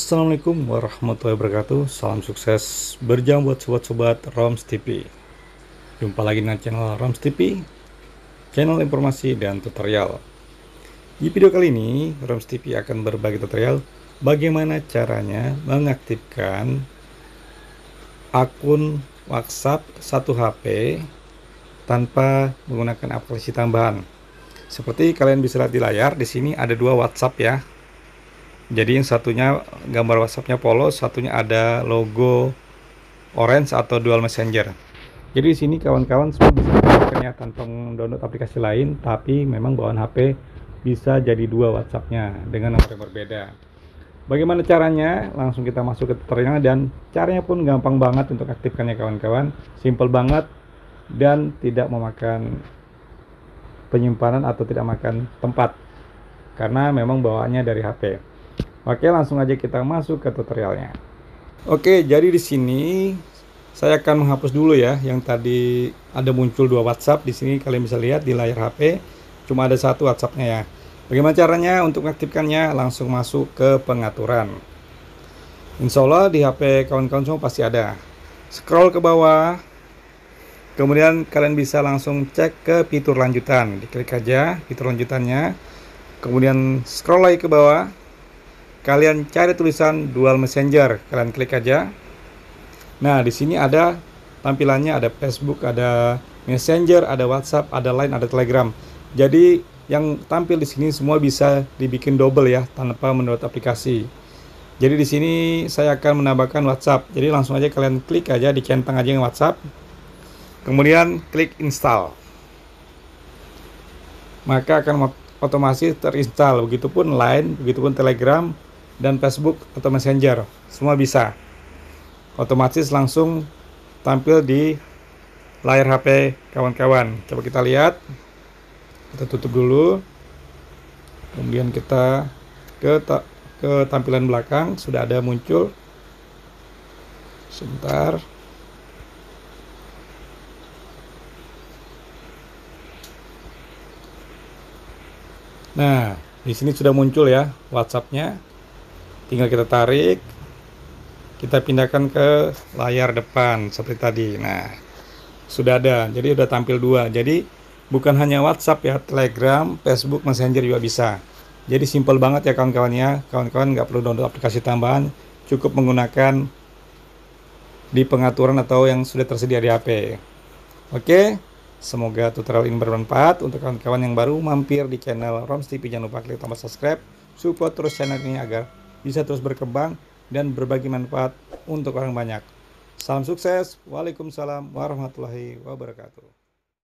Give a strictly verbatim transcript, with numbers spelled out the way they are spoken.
Assalamualaikum warahmatullahi wabarakatuh. Salam sukses berjam buat sobat-sobat Roms T V. Jumpa lagi dengan channel Roms T V, channel informasi dan tutorial. Di video kali ini Roms T V akan berbagi tutorial bagaimana caranya mengaktifkan akun WhatsApp satu H P tanpa menggunakan aplikasi tambahan. Seperti kalian bisa lihat di layar, di sini ada dua WhatsApp ya. Jadi yang satunya gambar WhatsAppnya polos, satunya ada logo orange atau dual messenger. Jadi di sini kawan-kawan semua bisa menggunakannya tanpa download aplikasi lain, tapi memang bawaan H P bisa jadi dua WhatsAppnya dengan nomor yang berbeda. Bagaimana caranya? Langsung kita masuk ke tutorialnya, dan caranya pun gampang banget untuk aktifkannya kawan-kawan. Simple banget dan tidak memakan penyimpanan atau tidak makan tempat karena memang bawaannya dari H P. Oke, langsung aja kita masuk ke tutorialnya. Oke, jadi di sini saya akan menghapus dulu ya yang tadi ada muncul dua WhatsApp. Di sini kalian bisa lihat di layar H P cuma ada satu WhatsAppnya ya. Bagaimana caranya untuk mengaktifkannya? Langsung masuk ke pengaturan. Insya Allah di H P kawan-kawan semua pasti ada. Scroll ke bawah, kemudian kalian bisa langsung cek ke fitur lanjutan. Diklik aja fitur lanjutannya, kemudian scroll lagi ke bawah. Kalian cari tulisan dual messenger, kalian klik aja. Nah, di sini ada tampilannya, ada Facebook, ada Messenger, ada WhatsApp, ada Line, ada Telegram. Jadi yang tampil di sini semua bisa dibikin double ya tanpa mendownload aplikasi. Jadi di sini saya akan menambahkan WhatsApp. Jadi langsung aja kalian klik aja, dicentang aja yang WhatsApp. Kemudian klik install. Maka akan otomatis terinstall. Begitupun Line, begitupun Telegram dan Facebook atau Messenger, semua bisa otomatis langsung tampil di layar H P kawan-kawan. Coba kita lihat, kita tutup dulu, kemudian kita ke ke tampilan belakang, sudah ada muncul. Sebentar. Nah, di sini sudah muncul ya WhatsApp-nya. Tinggal kita tarik, kita pindahkan ke layar depan seperti tadi. Nah, sudah ada, jadi udah tampil dua. Jadi bukan hanya WhatsApp ya, Telegram, Facebook, Messenger juga bisa. Jadi simple banget ya kawan-kawannya. Kawan-kawan nggak perlu download aplikasi tambahan, cukup menggunakan di pengaturan atau yang sudah tersedia di H P. Oke, semoga tutorial ini bermanfaat untuk kawan-kawan yang baru mampir di channel Roms T V. Jangan lupa klik tombol subscribe, support terus channel ini agar bisa terus berkembang dan berbagi manfaat untuk orang banyak. Salam sukses. Waalaikumsalam warahmatullahi wabarakatuh.